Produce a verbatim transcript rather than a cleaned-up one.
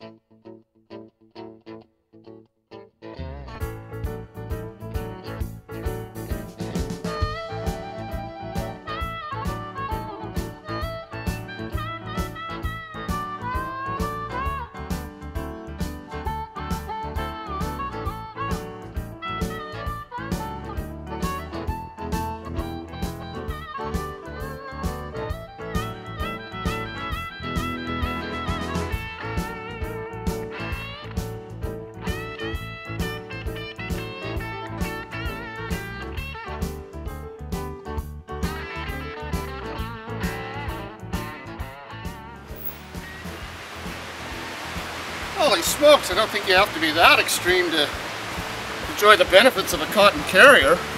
Holy smokes, I don't think you have to be that extreme to enjoy the benefits of a cotton carrier.